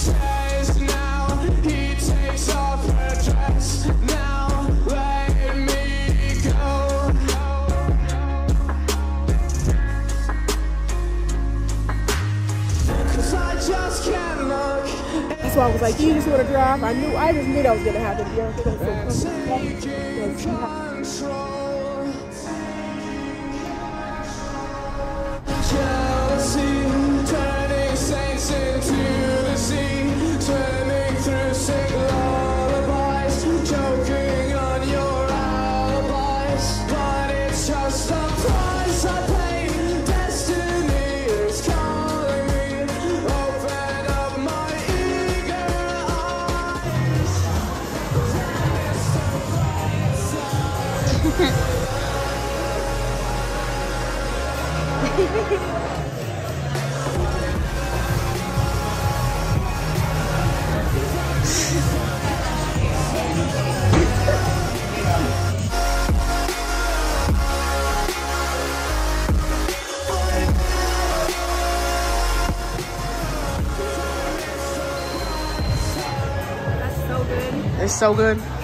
says now, he takes off her dress. Now let me go. Cause I just can't look. That's why I was like, you just want to drive. I just knew that was gonna happen. Jealousy, turning saints into the sea, swimming through sick lullabies, choking on your alibis. But it's just a price I pay. Destiny is calling me. Open up my eager eyes. It's so good.